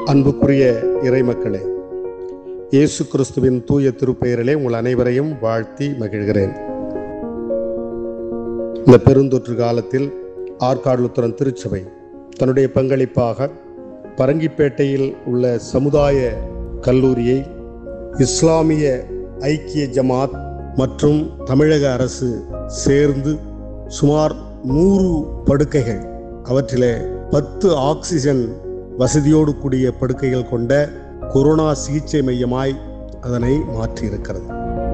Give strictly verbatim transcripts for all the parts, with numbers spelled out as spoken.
அன்புக்குரிய இறைமக்களே, இயேசு கிறிஸ்துவின் தூய திருப்பெயரிலே உங்கள் அனைவரையும் வாழ்த்தி மகிழ்கிறேன். இந்த பெருந்தொற்று காலத்தில் ஆற்காடு லுத்தரன் திருச்சபை தன்னுடைய பங்களிப்பாக பரங்கிப்பேட்டையில் உள்ள சமுதாய கல்லூரியை இஸ்லாமிய ஐக்கிய ஜமாத் மற்றும் தமிழக அரசு சேர்ந்து சுமார் நூறு படுக்கைகள், அவற்றிலே பத்து ஆக்சிஜன் வசதியோடு கூடிய படுக்கைகள் கொண்ட கொரோனா சிகிச்சை மையமாய் அதனை மாற்றியிருக்கிறது.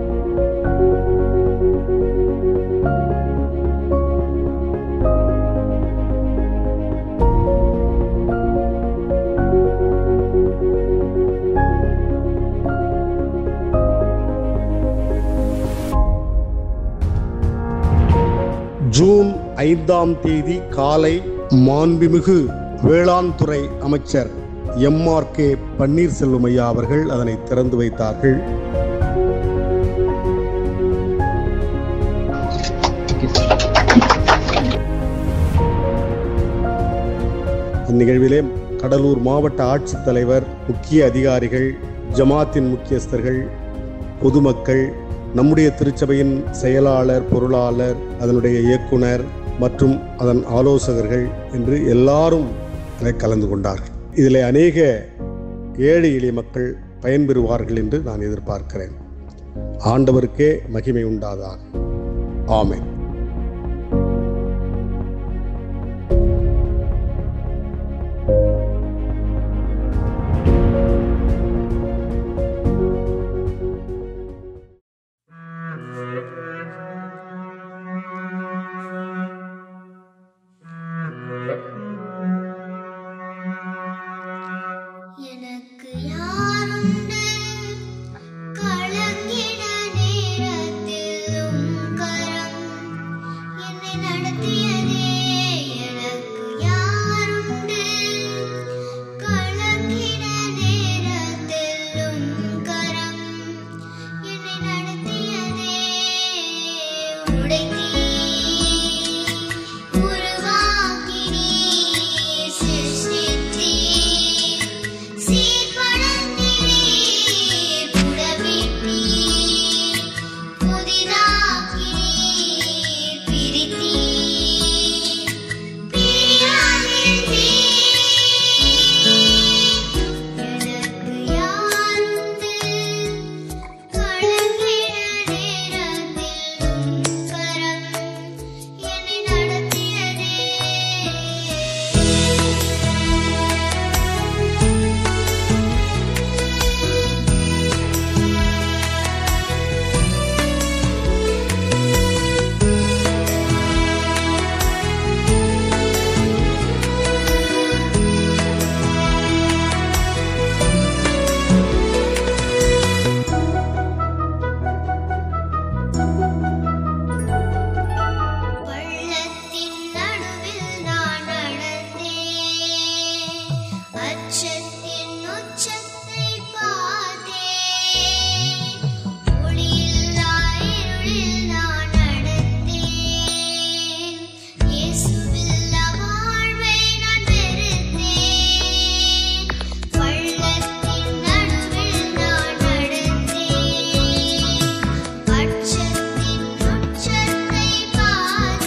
ஜூன் ஐந்தாம் தேதி காலை மாண்புமிகு வேளாண் துறை அமைச்சர் எம் ஆர் கே பன்னீர்செல்வம் ஐயா அவர்கள் அதனை திறந்து வைத்தார்கள். இந்நிகழ்விலே கடலூர் மாவட்ட ஆட்சித்தலைவர், முக்கிய அதிகாரிகள், ஜமாத்தின் முக்கியஸ்தர்கள், பொதுமக்கள், நம்முடைய திருச்சபையின் செயலாளர், பொருளாளர், அதனுடைய இயக்குனர் மற்றும் அதன் ஆலோசகர்கள் என்று எல்லாரும் கலந்து கொண்டார்கள். இதில் அநேக ஏழை எளிய மக்கள் பயன்பெறுவார்கள் என்று நான் எதிர்பார்க்கிறேன். ஆண்டவருக்கே மகிமை உண்டாதாக. ஆமென்.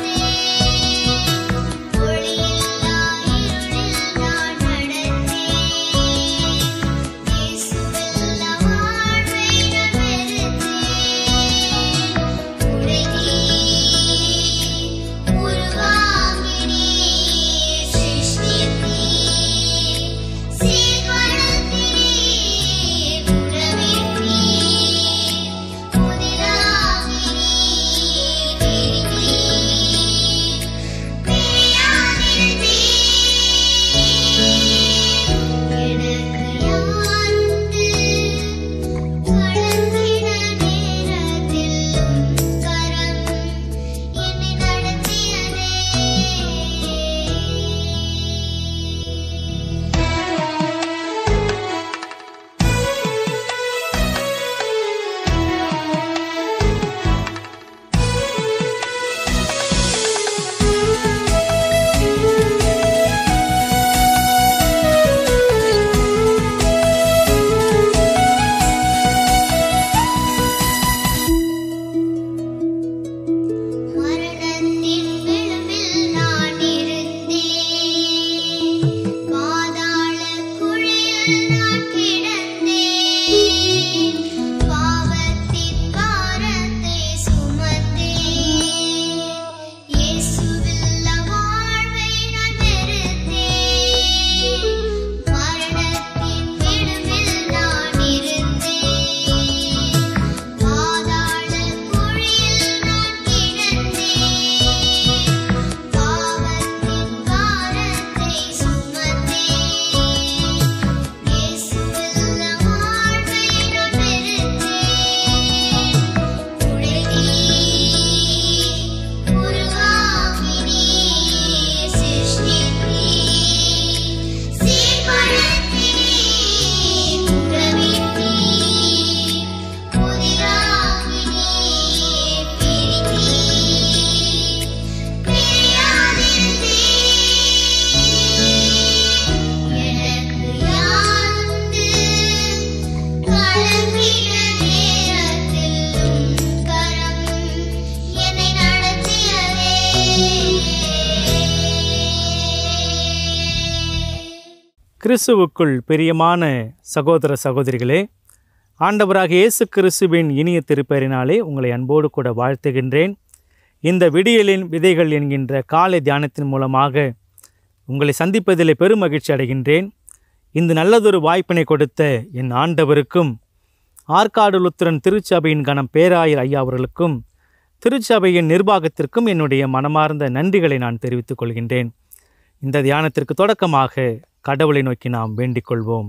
ஒளியில்லா இருளில் நான் நடந்தேன். கிறிஸ்துவுக்குள் பிரியமான சகோதர சகோதரிகளே, ஆண்டவராக இயேசு கிறிஸ்துவின் இனிய திருப்பெயரினாலே உங்களை அன்போடு கூட வாழ்த்துகின்றேன். இந்த விடியலின் விதைகள் என்கின்ற காலை தியானத்தின் மூலமாக உங்களை சந்திப்பதில் பெரும் மகிழ்ச்சி அடைகின்றேன். இந்த நல்லதொரு வாய்ப்பினை கொடுத்த என் ஆண்டவருக்கும், ஆற்காடு லுத்திரன் திருச்சபையின் கணம் பேராயர் ஐயா அவர்களுக்கும், திருச்சபையின் நிர்வாகத்திற்கும் என்னுடைய மனமார்ந்த நன்றிகளை நான் தெரிவித்துக் கொள்கின்றேன். இந்த தியானத்திற்கு தொடக்கமாக கடவுளை நோக்கி நாம் வேண்டிக் கொள்வோம்.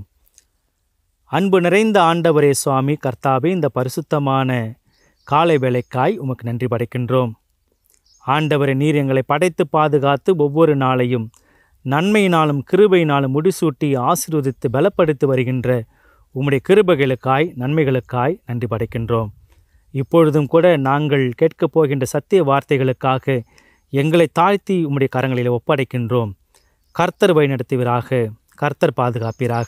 அன்பு நிறைந்த ஆண்டவரே சுவாமி கர்த்தாவே, இந்த பரிசுத்தமான காலை வேளைக்காய் உமக்கு நன்றி படைக்கின்றோம். ஆண்டவரை, நீர் எங்களை படைத்து பாதுகாத்து ஒவ்வொரு நாளையும் நன்மையினாலும் கிருபையினாலும் முடிசூட்டி ஆசீர்வதித்து பலப்படுத்தி வருகின்ற உம்முடைய கிருபைகளுக்காய் நன்மைகளுக்காய் நன்றி படைக்கின்றோம். இப்பொழுதும் கூட நாங்கள் கேட்கப் போகின்ற சத்திய வார்த்தைகளுக்காக எங்களை தாழ்த்தி உம்முடைய கரங்களில் ஒப்படைக்கின்றோம். கர்த்தர் வழிநடத்துவீராக, கர்த்தர் பாதுகாப்பீராக.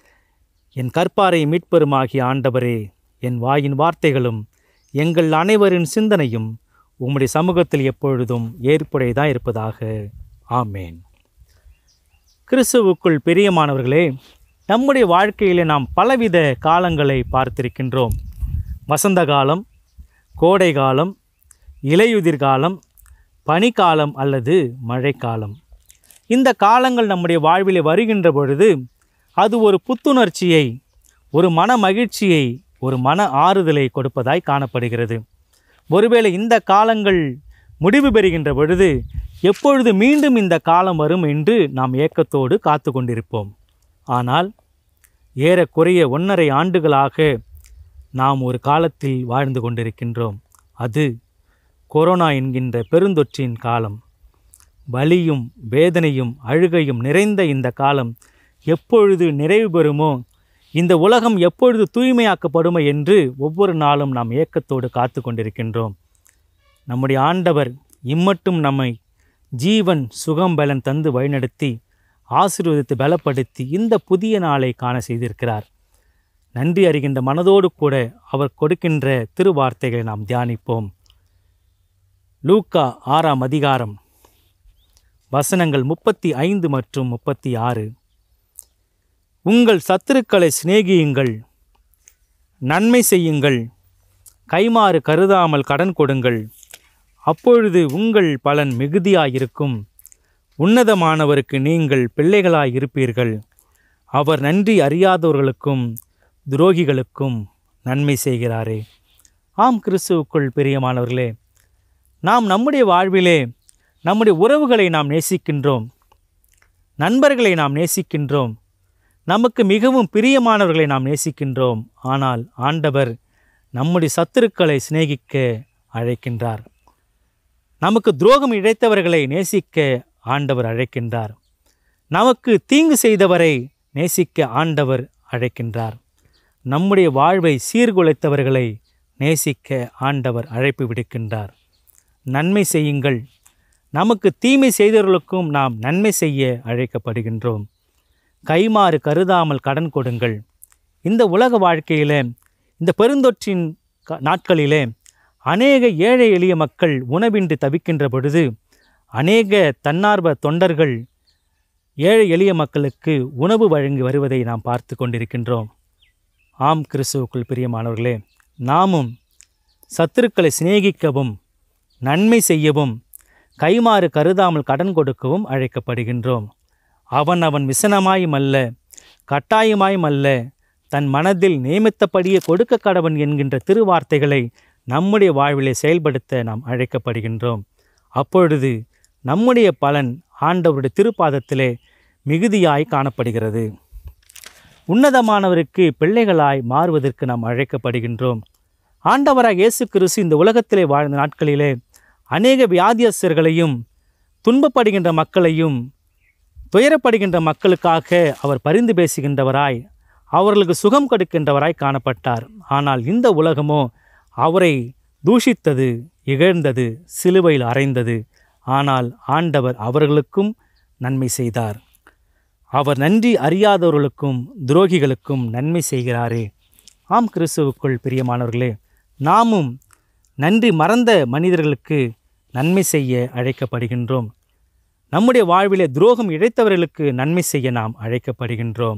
என் கற்பாரை மீட்பெருமாகிய ஆண்டவரே, என் வாயின் வார்த்தைகளும் எங்கள் அனைவரின் சிந்தனையும் உம்முடைய சமூகத்தில் எப்பொழுதும் ஏற்புடையதாக இருப்பதாக. ஆமேன். கிறிஸ்துவுக்குள் பிரியமானவர்களே, நம்முடைய வாழ்க்கையில் நாம் பலவித காலங்களை பார்த்திருக்கின்றோம். வசந்த காலம், கோடை காலம், இலையுதிர் காலம், பனிக்காலம் அல்லது மழைக்காலம். இந்த காலங்கள் நம்முடைய வாழ்விலே வருகின்ற பொழுது அது ஒரு புத்துணர்ச்சியை, ஒரு மன மகிழ்ச்சியை, ஒரு மன ஆறுதலை கொடுப்பதாய் காணப்படுகிறது. ஒருவேளை இந்த காலங்கள் முடிவு பெறுகின்ற பொழுது எப்பொழுது மீண்டும் இந்த காலம் வரும் என்று நாம் ஏக்கத்தோடு காத்து கொண்டிருப்போம். ஆனால் ஏறக்குறைய ஒன்றரை ஆண்டுகளாக நாம் ஒரு காலத்தில் வாழ்ந்து கொண்டிருக்கின்றோம். அது கொரோனா என்கின்ற பெருந்தொற்றின் காலம். வலியும் வேதனையும் அழுகையும் நிறைந்த இந்த காலம் எப்பொழுது நிறைவு பெறுமோ, இந்த உலகம் எப்பொழுது தூய்மையாக்கப்படுமோ என்று ஒவ்வொரு நாளும் நாம் ஏக்கத்தோடு காத்து கொண்டிருக்கின்றோம். நம்முடைய ஆண்டவர் இம்மட்டும் நம்மை ஜீவன் சுகம் பலன் தந்து வழிநடத்தி ஆசீர்வதித்து பலப்படுத்தி இந்த புதிய நாளை காண செய்திருக்கிறார். நன்றி அறிகின்ற மனதோடு கூட அவர் கொடுக்கின்ற திருவார்த்தைகளை நாம் தியானிப்போம். லூக்கா ஆறாம் அதிகாரம் வசனங்கள் முப்பத்தி ஐந்து மற்றும் முப்பத்தி ஆறு. உங்கள் சத்துருக்களை சிநேகியுங்கள், நன்மை செய்யுங்கள், கைமாறு கருதாமல் கடன் கொடுங்கள், அப்பொழுது உங்கள் பலன் மிகுதியாயிருக்கும். உன்னதமானவருக்கு நீங்கள் பிள்ளைகளாயிருப்பீர்கள். அவர் நன்றி அறியாதவர்களுக்கும் துரோகிகளுக்கும் நன்மை செய்கிறாரே. ஆம், கிறிஸ்துவுக்குள் பிரியமானவர்களே, நாம் நம்முடைய வாழ்விலே நம்முடைய உறவுகளை நாம் நேசிக்கின்றோம், நண்பர்களை நாம் நேசிக்கின்றோம், நமக்கு மிகவும் பிரியமானவர்களை நாம் நேசிக்கின்றோம். ஆனால் ஆண்டவர் நம்முடைய சத்துருக்களை சிநேகிக்க அழைக்கின்றார். நமக்கு துரோகம் இழைத்தவர்களை நேசிக்க ஆண்டவர் அழைக்கின்றார். நமக்கு தீங்கு செய்தவரை நேசிக்க ஆண்டவர் அழைக்கின்றார். நம்முடைய வாழ்வை சீர்குலைத்தவர்களை நேசிக்க ஆண்டவர் அழைப்பு விடுக்கின்றார். நன்மை செய்யுங்கள். நமக்கு தீமை செய்தவர்களுக்கும் நாம் நன்மை செய்ய அழைக்கப்படுகின்றோம். கைமாறு கருதாமல் கடன் கொடுங்கள். இந்த உலக வாழ்க்கையில், இந்த பெருந்தொற்றின் நாட்களிலே அநேக ஏழை எளிய மக்கள் உணவின்றி தவிக்கின்ற பொழுது அநேக தன்னார்வ தொண்டர்கள் ஏழை எளிய மக்களுக்கு உணவு வழங்கி வருவதை நாம் பார்த்து கொண்டிருக்கின்றோம். ஆம், கிறிஸ்துவுக்குள் பிரியமானவர்களே, நாமும் சத்துருக்களை சிநேகிக்கவும் நன்மை செய்யவும் கைமாறு கருதாமல் கடன் கொடுக்கவும் அழைக்கப்படுகின்றோம். அவன் அவன் விசனமாயும் அல்ல, கட்டாயமாயும் அல்ல, தன் மனதில் நியமித்தபடியே கொடுக்க கடவன் என்கின்ற திருவார்த்தைகளை நம்முடைய வாழ்விலே செயல்படுத்த நாம் அழைக்கப்படுகின்றோம். அப்பொழுது நம்முடைய பலன் ஆண்டவருடைய திருப்பாதத்திலே மிகுதியாய் காணப்படுகிறது. உன்னதமானவருக்கு பிள்ளைகளாய் மாறுவதற்கு நாம் அழைக்கப்படுகின்றோம். ஆண்டவராக இயேசு கிறிஸ்து இந்த உலகத்திலே வாழ்ந்த நாட்களிலே அநேக வியாதியஸ்தர்களையும் துன்பப்படுகின்ற மக்களையும் துயரப்படுகின்ற மக்களுக்காக அவர் பரிந்து பேசுகின்றவராய், அவர்களுக்கு சுகம் கொடுக்கின்றவராய் காணப்பட்டார். ஆனால் இந்த உலகமோ அவரை தூஷித்தது, இகழ்ந்தது, சிலுவையில் அறைந்தது. ஆனால் ஆண்டவர் அவர்களுக்கும் நன்மை செய்தார். அவர் நன்றி அறியாதவர்களுக்கும் துரோகிகளுக்கும் நன்மை செய்கிறாரே. ஆம், கிறிஸ்துவுக்குள் பிரியமானவர்களே, நாமும் நன்றி மறந்த மனிதர்களுக்கு நன்மை செய்ய அழைக்கப்படுகின்றோம். நம்முடைய வாழ்விலே துரோகம் இழைத்தவர்களுக்கு நன்மை செய்ய நாம் அழைக்கப்படுகின்றோம்.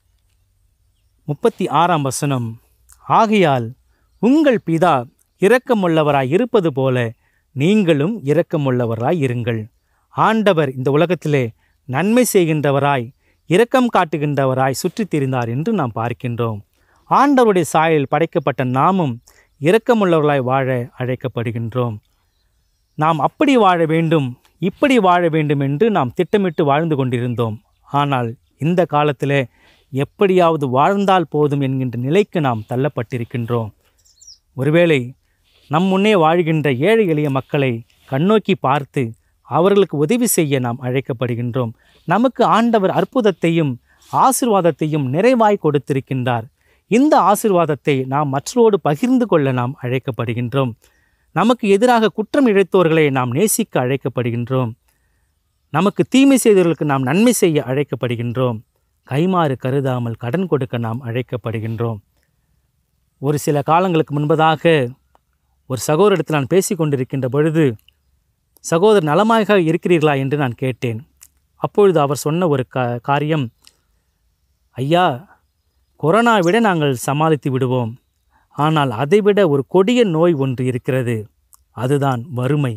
முப்பத்தி ஆறாம் வசனம், ஆகையால் உங்கள் பிதா இரக்கமுள்ளவராய் இருப்பது போல நீங்களும் இரக்கமுள்ளவராய் இருங்கள். ஆண்டவர் இந்த உலகத்திலே நன்மை செய்கின்றவராய் இரக்கம் காட்டுகின்றவராய் சுற்றித் திரிந்தார் என்று நாம் பார்க்கின்றோம். ஆண்டவருடைய சாயலில் படைக்கப்பட்ட நாமும் இரக்கமுள்ளவர்களாய் வாழ அழைக்கப்படுகின்றோம். நாம் அப்படி வாழ வேண்டும், இப்படி வாழ வேண்டும் என்று நாம் திட்டமிட்டு வாழ்ந்து கொண்டிருந்தோம். ஆனால் இந்த காலத்தில் எப்படியாவது வாழ்ந்தால் போதும் என்கின்ற நிலைக்கு நாம் தள்ளப்பட்டிருக்கின்றோம். ஒருவேளை நம் முன்னே வாழ்கின்ற ஏழை எளிய மக்களை கண்ணோக்கி பார்த்து அவர்களுக்கு உதவி செய்ய நாம் அழைக்கப்படுகின்றோம். நமக்கு ஆண்டவர் அற்புதத்தையும் ஆசீர்வாதத்தையும் நிறைவாய் கொடுத்திருக்கின்றார். இந்த ஆசீர்வாதத்தை நாம் மற்றோடு பகிர்ந்து கொள்ள நாம் அழைக்கப்படுகின்றோம். நமக்கு எதிராக குற்றம் இழைத்தோர்களை நாம் நேசிக்க அழைக்கப்படுகின்றோம். நமக்கு தீமை செய்தவர்களுக்கு நாம் நன்மை செய்ய அழைக்கப்படுகின்றோம். கைமாறு கருதாமல் கடன் கொடுக்க நாம் அழைக்கப்படுகின்றோம். ஒரு சில காலங்களுக்கு முன்பதாக ஒரு சகோதரிடத்தில் நான் பேசி கொண்டிருக்கின்ற பொழுது, சகோதரர் நலமாக இருக்கிறீர்களா என்று நான் கேட்டேன். அப்பொழுது அவர் சொன்ன ஒரு கா காரியம் ஐயா, கொரோனா விட நாங்கள் சமாளித்து விடுவோம், ஆனால் அதைவிட ஒரு கொடிய நோய் ஒன்று இருக்கிறது, அதுதான் வறுமை.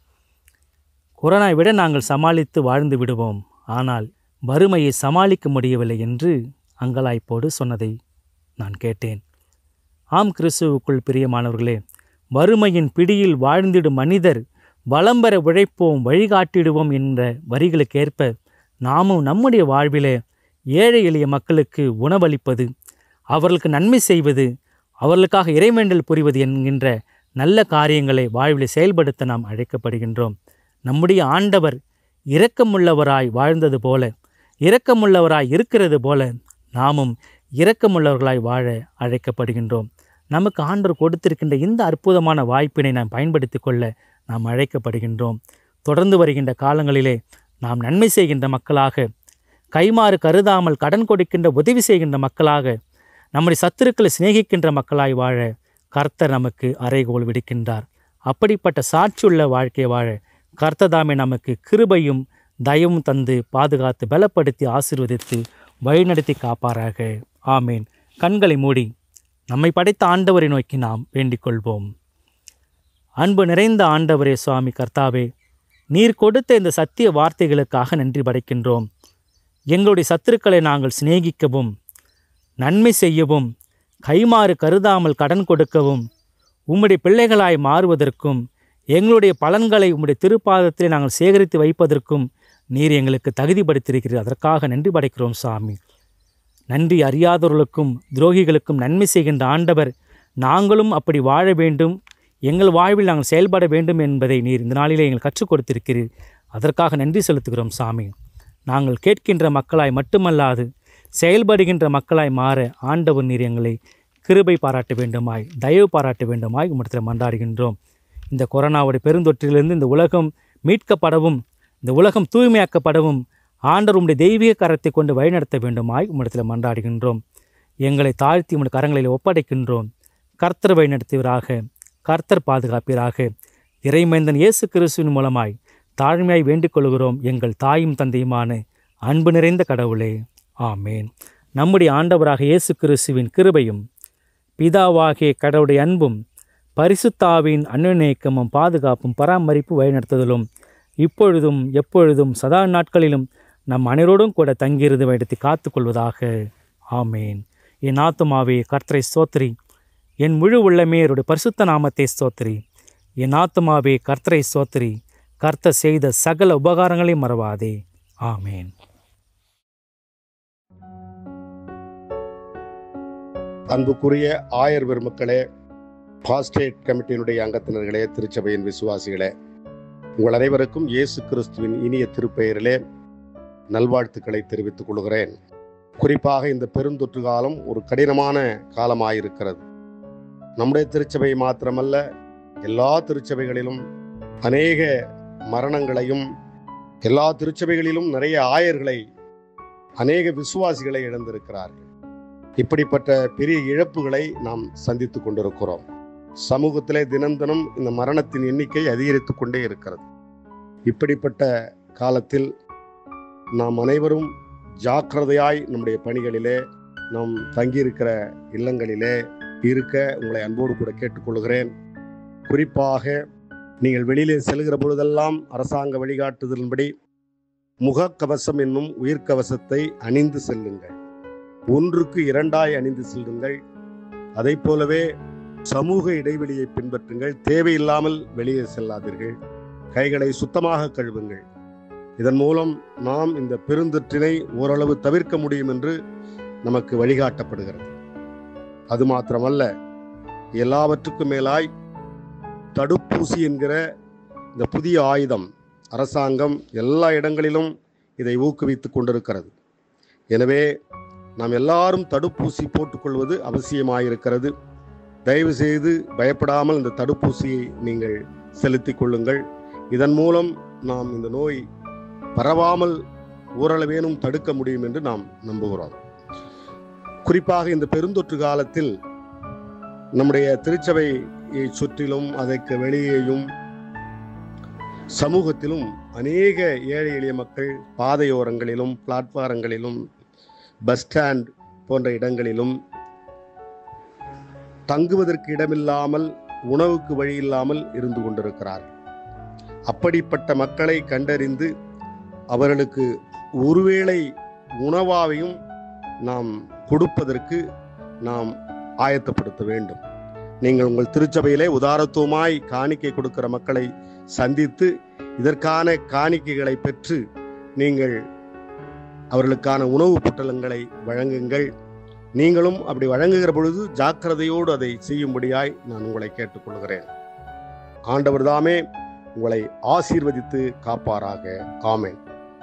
கொரோனா விட நாங்கள் சமாளித்து வாழ்ந்து விடுவோம், ஆனால் வறுமையை சமாளிக்க முடியவில்லை என்று அங்கலாய்ப்போடு சொன்னதை நான் கேட்டேன். ஆம் கிறிஸ்துவுக்குள் பிரியமானவர்களே, வறுமையின் பிடியில் வாழ்ந்திடும் மனிதர் வளம்பெற உழைப்போம் வழிகாட்டிடுவோம் என்ற வரிகளுக்கேற்ப நாமும் நம்முடைய வாழ்விலே ஏழை எளிய மக்களுக்கு உணவளிப்பது, அவர்களுக்கு நன்மை செய்வது, அவர்களுக்காக இறைவேண்டல் புரிவது என்கின்ற நல்ல காரியங்களை வாழ்வில் செயல்படுத்த நாம் அழைக்கப்படுகின்றோம். நம்முடைய ஆண்டவர் இரக்கமுள்ளவராய் வாழ்ந்தது போல, இரக்கமுள்ளவராய் இருக்கிறது போல நாமும் இரக்கமுள்ளவர்களாய் வாழ அழைக்கப்படுகின்றோம். நமக்கு ஆண்டவர் கொடுத்திருக்கின்ற இந்த அற்புதமான வாய்ப்பினை நாம் பயன்படுத்தி கொள்ள நாம் அழைக்கப்படுகின்றோம். தொடர்ந்து வருகின்ற காலங்களிலே நாம் நன்மை செய்கின்ற மக்களாக, கைமாறு கருதாமல் கடன் கொடுக்கின்ற உதவி செய்கின்ற மக்களாக, நம்முடைய சத்துருக்களை சிநேகிக்கின்ற மக்களாய் வாழ கர்த்தர் நமக்கு அறைகோல் விடுக்கின்றார். அப்படிப்பட்ட சாட்சியுள்ள வாழ்க்கையை வாழ கர்த்ததாமே நமக்கு கிருபையும் தயவும் தந்து பாதுகாத்து பலப்படுத்தி ஆசீர்வதித்து வழிநடத்தி காப்பாராக. ஆமேன். கண்களை மூடி நம்மை படைத்த ஆண்டவரை நோக்கி நாம் வேண்டிக் கொள்வோம். அன்பு நிறைந்த ஆண்டவரே, சுவாமி கர்த்தாவே, நீர் கொடுத்த இந்த சத்திய வார்த்தைகளுக்காக நன்றி படைக்கின்றோம். எங்களுடைய சத்துருக்களை நாங்கள் சிநேகிக்கவும், நன்மை செய்யவும், கைமாறு கருதாமல் கடன் கொடுக்கவும், உம்முடைய பிள்ளைகளாய் மாறுவதற்கும், எங்களுடைய பலன்களை உம்முடைய திருப்பாதத்தில் நாங்கள் சேகரித்து வைப்பதற்கும் நீர் எங்களுக்கு தகுதிப்படுத்தியிருக்கிறீர். அதற்காக நன்றி படைக்கிறோம் சாமி. நன்றி அறியாதவர்களுக்கும் துரோகிகளுக்கும் நன்மை செய்கின்ற ஆண்டவர், நாங்களும் அப்படி வாழ வேண்டும், எங்கள் வாழ்வில் நாங்கள் செயல்பட வேண்டும் என்பதை நீர் இந்த நாளிலே எங்கள் கற்றுக் கொடுத்திருக்கிறீர். அதற்காக நன்றி செலுத்துகிறோம் சாமி. நாங்கள் கேட்கின்ற மக்களாய் மட்டுமல்லாது செயல்படுகின்ற மக்களாய் மாற ஆண்டவர் நீர் எங்களை கிருபை பாராட்ட வேண்டுமாய், தயவு பாராட்ட வேண்டுமாய் உம்மிடத்தில் மன்றாடுகின்றோம். இந்த கொரோனாவுடைய பெருந்தொற்றிலிருந்து இந்த உலகம் மீட்கப்படவும், இந்த உலகம் தூய்மையாக்கப்படவும் ஆண்டவர் உம்முடைய தெய்வீக கரத்தை கொண்டு வழிநடத்த வேண்டுமாய் உம்மிடத்தில் மன்றாடுகின்றோம். எங்களை தாழ்த்தி உம்முடைய கரங்களில் ஒப்படைக்கின்றோம். கர்த்தர் வழிநடத்துவீராக, கர்த்தர் பாதுகாப்பீராக. இறைமைந்தன் இயேசு கிறிஸ்துவின் மூலமாய் தாழ்மையாய் வேண்டிக் கொள்கிறோம் எங்கள் தாயும் தந்தையுமான அன்பு நிறைந்த கடவுளே, ஆமேன். நம்முடைய ஆண்டவராக இயேசு கிறிஸ்துவின் கிருபையும், பிதாவாகிய கடவுளுடைய அன்பும், பரிசுத்தாவின் அன்னுநேக்கமும், பாதுகாப்பும், பராமரிப்பு வழிநடத்துதலும் இப்பொழுதும் எப்பொழுதும் சதா நாட்களிலும் நம் அனைவரோடும் கூட தங்கியிருந்து வழிநடத்தி காத்து கொள்வதாக. ஆமேன். என் ஆத்துமாவே கர்த்தரை ஸ்தோத்திரி, என் முழு உள்ளமே அவருடைய பரிசுத்த நாமத்தை ஸ்தோத்திரி. என் ஆத்துமாவே கர்த்தரை ஸ்தோத்திரி, கர்த்தர் செய்த சகல உபகாரங்களையும் மறவாதே. ஆமேன். அன்புக்குரிய ஆயர் பெருமக்களே, பாஸ்டேட் கமிட்டியினுடைய அங்கத்தினர்களே, திருச்சபையின் விசுவாசிகளே, உங்கள் அனைவருக்கும் இயேசு கிறிஸ்துவின் இனிய திருப்பெயரிலே நல்வாழ்த்துக்களை தெரிவித்துக் கொள்கிறேன். குறிப்பாக இந்த பெருந்தொற்று காலம் ஒரு கடினமான காலமாயிருக்கிறது. நம்முடைய திருச்சபை மாத்திரமல்ல, எல்லா திருச்சபைகளிலும் அநேக மரணங்களையும், எல்லா திருச்சபைகளிலும் நிறைய ஆயர்களை, அநேக விசுவாசிகளை இழந்திருக்கிறார்கள். இப்படிப்பட்ட பெரிய இழப்புகளை நாம் சந்தித்து கொண்டிருக்கிறோம். சமூகத்திலே தினம் தினம் இந்த மரணத்தின் எண்ணிக்கை அதிகரித்து கொண்டே இருக்கிறது. இப்படிப்பட்ட காலத்தில் நாம் அனைவரும் ஜாக்கிரதையாய் நம்முடைய பணிகளிலே, நாம் தங்கியிருக்கிற இல்லங்களிலே இருக்க உங்களை அன்போடு கூட கேட்டுக்கொள்கிறேன். குறிப்பாக நீங்கள் வெளியிலே செல்கிற பொழுதெல்லாம் அரசாங்க வழிகாட்டுதலின்படி முகக்கவசம் என்னும் உயிர்கவசத்தை அணிந்து செல்லுங்கள். ஒன்றுக்கு இரண்டாய் அணிந்து செல்லுங்கள். அதை போலவே சமூக இடைவெளியை பின்பற்றுங்கள். தேவையில்லாமல் வெளியே செல்லாதீர்கள். கைகளை சுத்தமாக கழுவுங்கள். இதன் மூலம் நாம் இந்த பெருந்தொற்றினை ஓரளவு தவிர்க்க முடியும் என்று நமக்கு வழிகாட்டப்படுகிறது. அது மாத்திரமல்ல, எல்லாவற்றுக்கும் மேலாய் தடுப்பூசி என்கிற இந்த புதிய ஆயுதம் அரசாங்கம் எல்லா இடங்களிலும் இதை ஊக்குவித்து கொண்டிருக்கிறது. எனவே நாம் எல்லாரும் தடுப்பூசி போட்டுக்கொள்வது அவசியமாயிருக்கிறது. தயவு செய்து பயப்படாமல் இந்த தடுப்பூசியை நீங்கள் செலுத்திக் கொள்ளுங்கள். இதன் மூலம் நாம் இந்த நோய் பரவாமல் ஓரளவேனும் தடுக்க முடியும் என்று நாம் நம்புகிறோம். குறிப்பாக இந்த பெருந்தொற்று காலத்தில் நம்முடைய திருச்சபையை சுற்றிலும் அதற்கு வெளியேயும் சமூகத்திலும் அநேக ஏழை எளிய மக்கள் பாதையோரங்களிலும் பிளாட்பாரங்களிலும் பஸ் ஸ்டாண்ட் போன்ற இடங்களிலும் தங்குவதற்கு இடமில்லாமல் உணவுக்கு வழி இல்லாமல் இருந்து கொண்டிருக்கிறார்கள். அப்படிப்பட்ட மக்களை கண்டறிந்து அவர்களுக்கு ஒருவேளை உணவாவையும் நாம் கொடுப்பதற்கு நாம் ஆயத்தப்படுத்த வேண்டும். நீங்கள் உங்கள் திருச்சபையிலே உதாரத்துவமாய் காணிக்கை கொடுக்கிற மக்களை சந்தித்து இதற்கான காணிக்கைகளை பெற்று நீங்கள் அவர்களுக்கான உணவு பொட்டலங்களை வழங்குங்கள். நீங்களும் அப்படி வழங்குகிற பொழுது ஜாக்கிரதையோடு அதை செய்யும்படியாய் நான் உங்களை கேட்டுக்கொள்கிறேன். ஆண்டவர் தாமே உங்களை ஆசீர்வதித்து காப்பாராக. ஆமென்.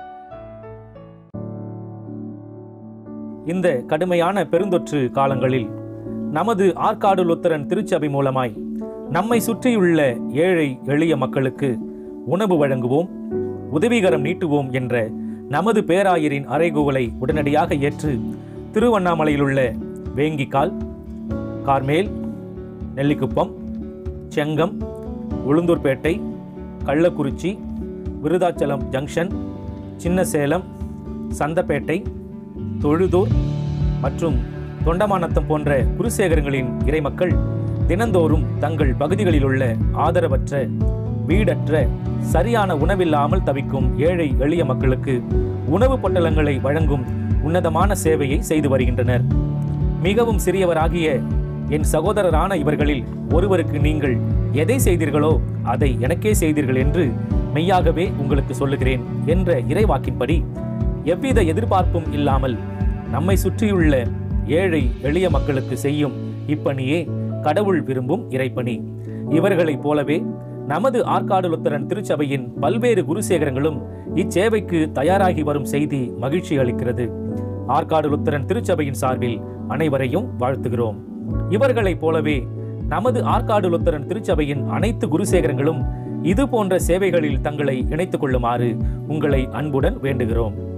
இந்த கடுமையான பெருந்தொற்று காலங்களில் நமது ஆற்காடு லுத்தரன் திருச்சபை மூலமாய் நம்மை சுற்றியுள்ள ஏழை எளிய மக்களுக்கு உணவு வழங்குவோம், உதவிகரம் நீட்டுவோம் என்ற நமது பேராயரின் அறைகூவலை உடனடியாக ஏற்று திருவண்ணாமலையிலுள்ள வேங்கிக்கால், கார்மேல், நெல்லிக்குப்பம், செங்கம், உளுந்தூர்பேட்டை, கள்ளக்குறிச்சி, விருதாச்சலம் ஜங்ஷன், சின்னசேலம், சந்தப்பேட்டை, தொழுதூர் மற்றும் தொண்டமானத்தம் போன்ற குருசேகரங்களின் இறைமக்கள் தினந்தோறும் தங்கள் பகுதிகளில் உள்ள ஆதரவற்ற, வீடற்ற, சரியான உணவில்லாமல் தவிக்கும் ஏழை எளிய மக்களுக்கு உணவு பொட்டலங்களை வழங்கும் உன்னதமான சேவையை செய்து வருகின்றனர். மிகவும் சிறியவராகிய என் சகோதரரான இவர்களில் ஒருவருக்கு நீங்கள் எதை செய்தீர்களோ அதை எனக்கே செய்தீர்கள் என்று மெய்யாகவே உங்களுக்கு சொல்லுகிறேன் என்ற இறைவாக்கின்படி எவ்வித எதிர்பார்ப்பும் இல்லாமல் நம்மை சுற்றியுள்ள ஏழை எளிய மக்களுக்கு செய்யும் இப்பணியே கடவுள் விரும்பும் இறைப்பணி. இவர்களைப் போலவே நமது ஆற்காடு லுத்தரன் திருச்சபையின் பல்வேறு குருசேகரங்களும் இச்சேவைக்கு தயாராகி வரும் செய்தி மகிழ்ச்சி அளிக்கிறது. ஆற்காடு லுத்தரன் திருச்சபையின் சார்பில் அனைவரையும் வாழ்த்துகிறோம். இவர்களைப் போலவே நமது ஆற்காடு லுத்தரன் திருச்சபையின் அனைத்து குருசேகரங்களும் இது போன்ற சேவைகளில் தங்களை இணைத்துக் கொள்ளுமாறு உங்களை அன்புடன் வேண்டுகிறோம்.